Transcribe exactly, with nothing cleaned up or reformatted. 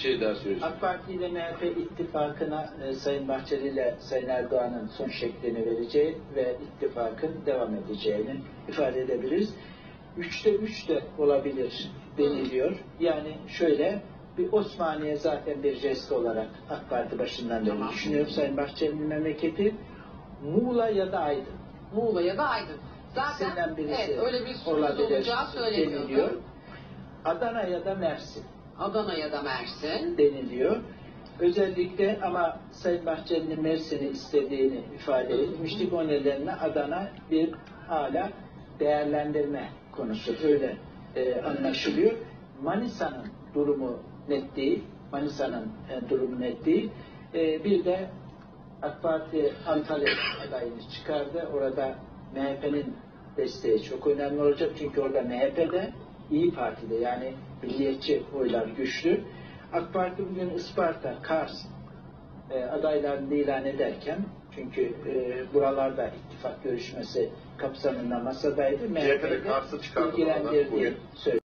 şey daha söyleyeceğim. AK Parti ile M H P ittifakına e, Sayın Bahçeli ile Sayın Erdoğan'ın son şeklini vereceği ve ittifakın devam edeceğini ifade edebiliriz. Üçte üç de olabilir deniliyor. Yani şöyle, bir Osmaniye zaten bir jest olarak AK Parti başından beri Tamam. düşünüyor Sayın Bahçeli'nin memleketi. Muğla ya da Aydın. Muğla ya da Aydın. Zaten İkisinden birisi evet, öyle bir sürpriz olabilir olacağı söyleniyordu. deniliyor. Adana ya da Mersin Adana ya da Mersin. deniliyor. Özellikle ama Sayın Bahçeli'nin Mersin'i istediğini ifade etmiştik. O nedenle Adana bir hala değerlendirme konusu. Öyle e, anlaşılıyor. Manisa'nın durumu net değil. Manisa'nın e, durumu net değil. E, bir de AK Parti Antalya adayını çıkardı. Orada M H P'nin desteği çok önemli olacak. Çünkü orada M H P'de, İyi Parti'de yani milliyetçi oylar güçlü. AK Parti bugün Isparta, Kars e, adaylarını ilan ederken, çünkü e, buralarda ittifak görüşmesi kapsamında masadaydı. C H P'de Kars'ı çıkardı ilgilendirdiği bugün. söyleniyor.